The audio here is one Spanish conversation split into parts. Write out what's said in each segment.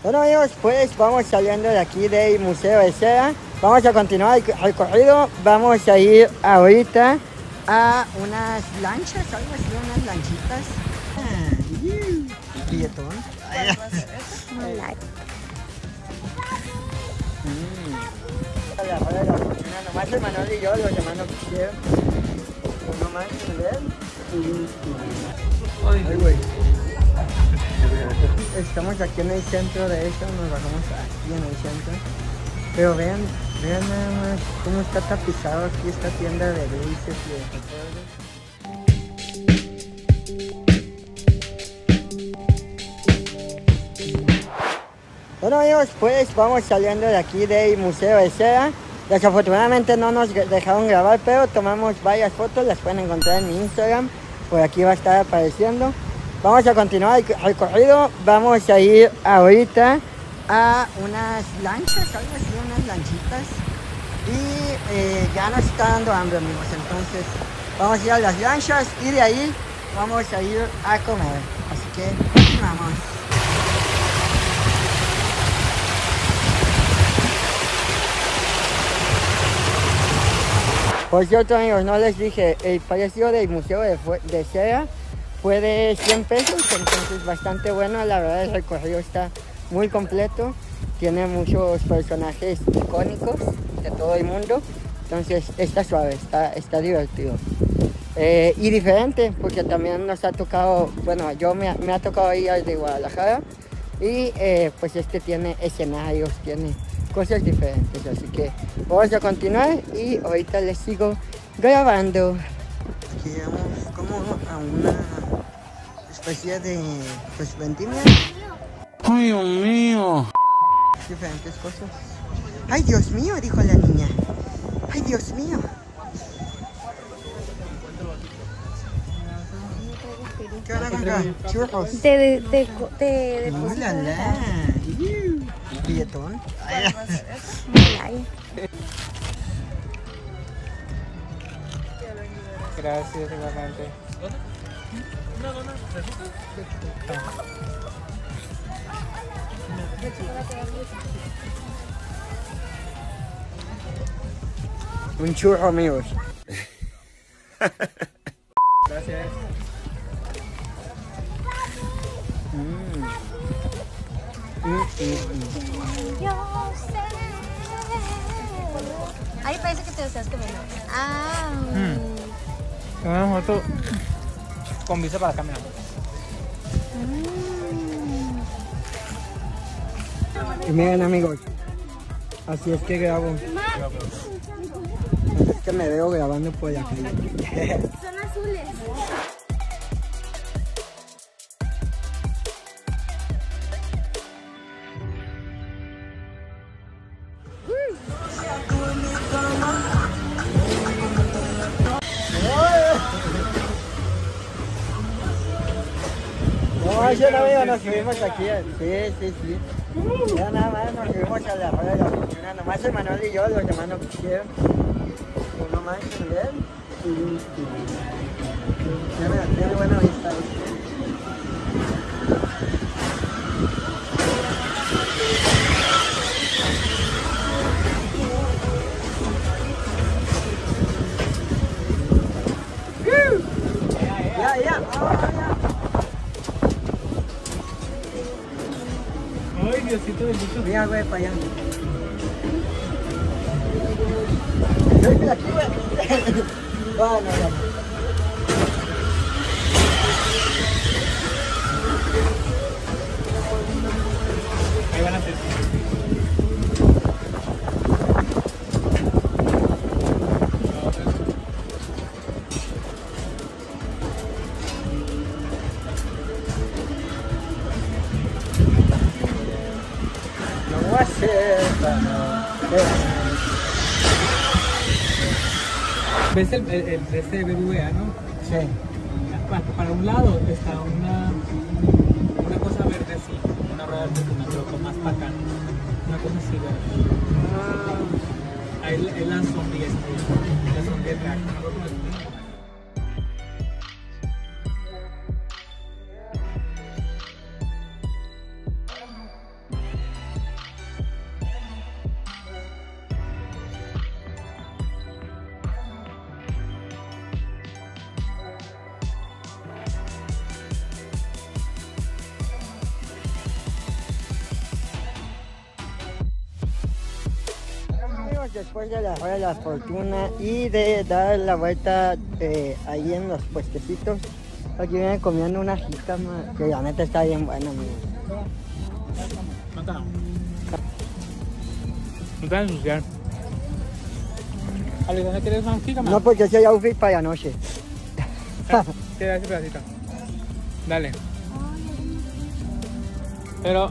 Bueno amigos, pues vamos saliendo de aquí del Museo de Cera. Vamos a continuar el recorrido. Vamos a ir ahorita a unas lanchas, algo así, unas lanchitas. Billetón. Nomás el Manuel y yo, los demás no quisieron. Nomás Ay, güey. Estamos aquí en el centro de esto, nos bajamos aquí en el centro. Pero vean nada más cómo está tapizado aquí esta tienda de dulces y de recuerdos. Bueno amigos, pues vamos saliendo de aquí del Museo de Cera. Desafortunadamente no nos dejaron grabar, pero tomamos varias fotos, las pueden encontrar en mi Instagram. Por aquí va a estar apareciendo. Vamos a continuar el recorrido. Vamos a ir ahorita a unas lanchas, algo así, unas lanchitas. Y ya nos está dando hambre amigos, entonces vamos a ir a las lanchas y de ahí vamos a ir a comer. Así que vamos. Por cierto amigos, no les dije, el precio del Museo de Cera fue de 100 pesos, entonces bastante bueno. La verdad el recorrido está muy completo, tiene muchos personajes icónicos de todo el mundo, entonces está suave, está divertido. Y diferente, porque también nos ha tocado, bueno, me ha tocado ir al de Guadalajara y pues este tiene escenarios, tiene cosas diferentes, así que vamos a continuar y ahorita les sigo grabando. Llegamos como a una especie de pues vendimia. ¡Ay, Dios mío! Diferentes cosas. ¡Ay, Dios mío! Dijo la niña. ¡Ay, Dios mío! ¿Qué van a comprar? Churros. ¡Uy, la la! Billetón. Gracias, igualmente. Un churro amigos. Gracias. Ay, parece que te deseas que venga. Una foto con visa para caminar. Y miren amigos, así es que grabo. Es que me veo grabando por la calle. Son azules. No, yo no veo, nos subimos aquí. Sí. Ya nada más nos subimos a la rueda de la oficina. Nomás el Manuel y yo, los demás no quisieron. Uno más en él. Tiene buena vista. Ya. Ay, Diosito bendito. Mira, güey, para allá. Aquí, güey. Bueno, ya. Ahí van a hacer. ¿Ves el este BBVA, no? Sí. Para un lado está una cosa verde así, una rueda verde, pero más para acá. Una cosa así verde. Ahí es la sombrilla, la sombrilla de track. Llegamos después de la Rueda de la Fortuna y de dar la vuelta ahí en los puestecitos. Aquí vienen comiendo una jícama que la neta está bien buena, amigo. No te vas a ensuciar. Alexandra, ¿quieres una jícama? No, porque ese outfit para la noche. Queda ese pedacito. Dale. Pero...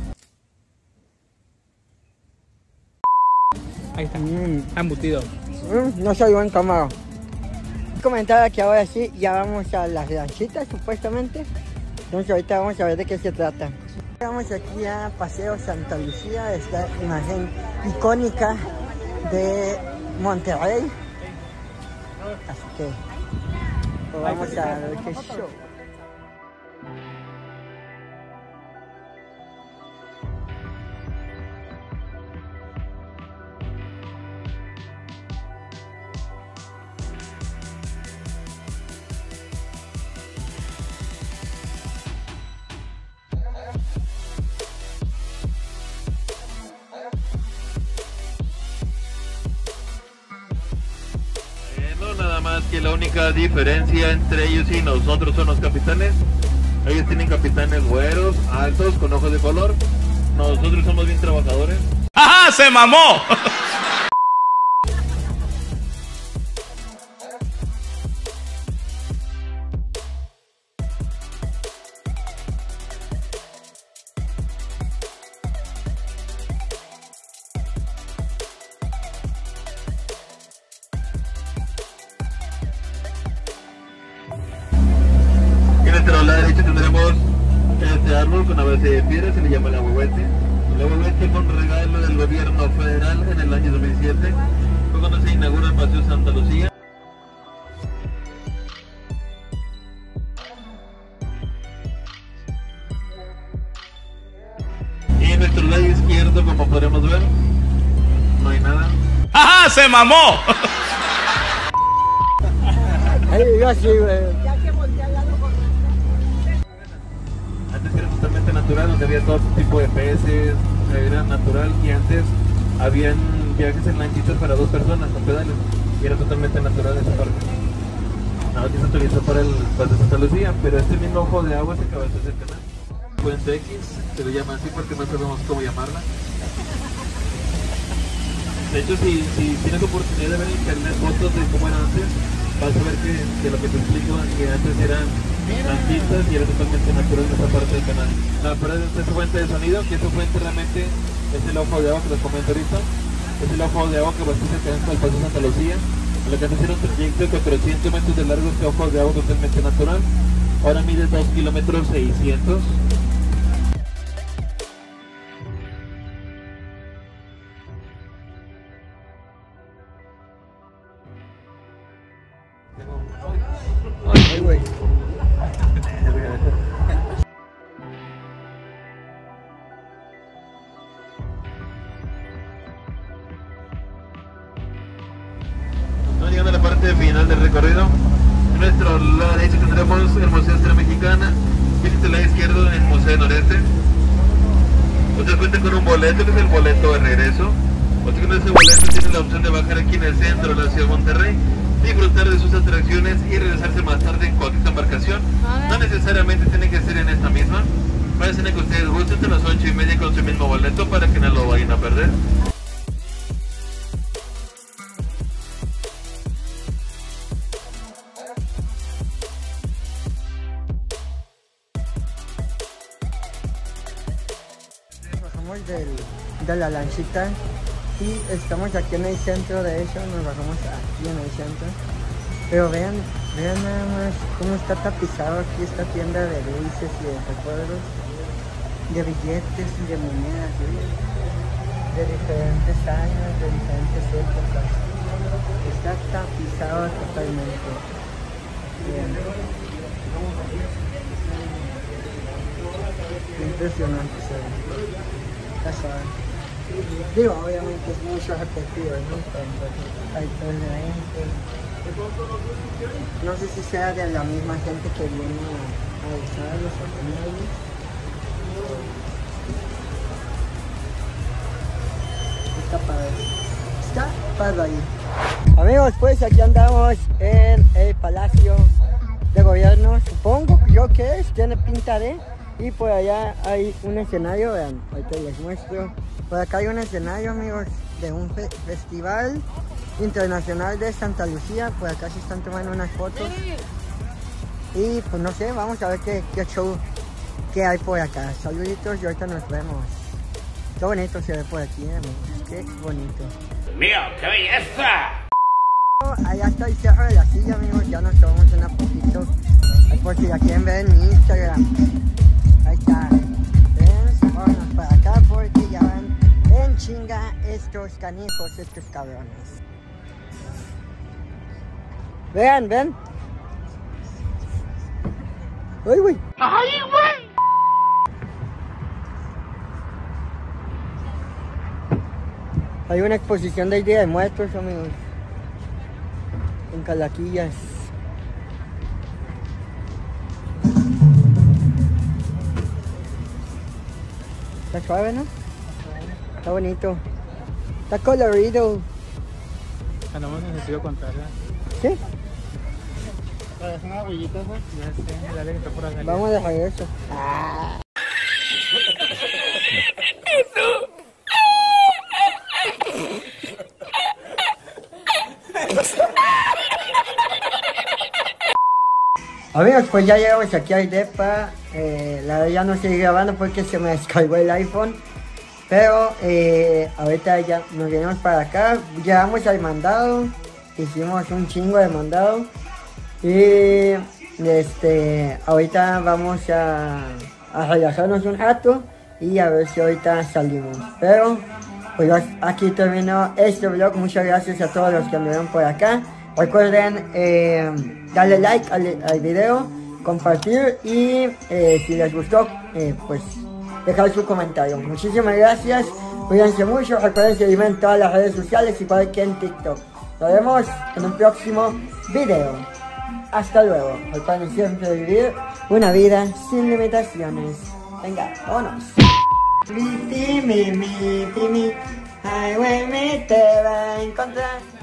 ahí está. Embutido. No salió en cámara. Comentaba que ahora sí, ya vamos a las lanchitas supuestamente. Entonces ahorita vamos a ver de qué se trata. Llegamos aquí a Paseo Santa Lucía, esta imagen icónica de Monterrey. Así que pues vamos a ver qué show. Nada más que la única diferencia entre ellos y nosotros son los capitanes. Ellos tienen capitanes güeros, altos, con ojos de color. Nosotros somos bien trabajadores. ¡Ajá! ¡Se mamó! En nuestro lado derecho tendremos este árbol con una base de piedra, se le llama el ahuehuete. El ahuehuete fue un regalo del gobierno federal en el año 2007. Fue cuando se inauguró el Paseo Santa Lucía. Y en nuestro lado izquierdo, como podremos ver, no hay nada. ¡Ajá! ¡Se mamó! Ay, yo sí, güey. Antes era totalmente natural, donde había todo tipo de peces, era natural, y antes habían viajes en lanchitas para 2 personas con pedales, y era totalmente natural esa parte. Ahora se utilizó para el Paseo Santa Lucía, pero este mismo ojo de agua se acaba de hacer canal. Puente X, se le llama así porque no sabemos cómo llamarla. De hecho, si tienes oportunidad de ver en internet fotos de cómo era antes, vas a ver que lo que te explico es que antes eran lanchitas y era totalmente natural esa parte del canal. La pared es esa fuente de sonido, que esa fuente realmente es el ojo de agua que les comento ahorita. Es el ojo de agua que abastece el canal del Paseo Santa Lucía. Lo que antes era un trayecto de 400 metros de largo, este ojo de agua totalmente natural. Ahora mide 2 kilómetros 600. Ay, güey. Estamos llegando a la parte final del recorrido. En nuestro lado derecho tendremos el Museo de Historia Mexicana y en nuestro lado izquierdo el Museo Noreste. Usted cuenta con un boleto, que es el boleto de regreso. Usted con ese boleto tiene la opción de bajar aquí en el centro de la ciudad de Monterrey, disfrutar de sus atracciones y regresarse más tarde en cualquier embarcación. No necesariamente tiene que ser en esta misma. Puede ser que ustedes gusten entre las 8:30 con su mismo boleto para que no lo vayan a perder. Bajamos de la lanchita y estamos aquí en el centro. De hecho, nos bajamos aquí en el centro. Pero vean nada más cómo está tapizado aquí esta tienda de dulces y de recuerdos, de billetes y de monedas, de diferentes años, de diferentes épocas. Está tapizado totalmente. Bien. Impresionante, se ve. Ya saben. Digo, obviamente es mucho repetido, ¿no? Hay todo el evento. No sé si sea de la misma gente que viene a usarlos o tenerlos. Está padre. Está taparlo ahí. Amigos, pues aquí andamos en el Palacio de Gobierno. Supongo yo que tiene pinta de. Y por allá hay un escenario, vean, ahorita les muestro. Por acá hay un escenario, amigos, de un festival internacional de Santa Lucía. Por acá se están tomando unas fotos. Y pues no sé, vamos a ver qué show que hay por acá. Saluditos y ahorita nos vemos. Qué bonito se ve por aquí, amigos. Qué bonito. ¡Mío, qué belleza! Allá está el Cerro de la Silla, amigos. Ya nos tomamos una fotito. Por si la quieren ver en mi Instagram. Ahí está. ¿Ven? Vámonos para acá porque ya van en chinga estos canijos, estos cabrones. Vean, ven. ¡Uy, güey! ¡Ay, güey! Hay una exposición del Día de Muertos, amigos. En Calaquillas. Está suave, ¿no? Está bonito. Está colorido. Andamos en sentido contrario. ¿Sí? Es una huellita, ¿no? Ya sé, dale que está por acá. Vamos a dejar eso. Amigos, pues ya llegamos aquí al depa. La verdad ya no estoy grabando porque se me descargó el iPhone. Pero ahorita ya nos venimos para acá. Llegamos al mandado. Hicimos un chingo de mandado. Y ahorita vamos a relajarnos un rato. Y a ver si ahorita salimos. Pero pues aquí termino este vlog. Muchas gracias a todos los que anduvieron por acá. Recuerden darle like al video, compartir y si les gustó, pues dejar su comentario. Muchísimas gracias, cuídense mucho, recuerden seguirme en todas las redes sociales, igual que en TikTok. Nos vemos en un próximo video. Hasta luego. Recuerden siempre vivir una vida sin limitaciones. Venga, vámonos. Mi, highway me te va a encontrar.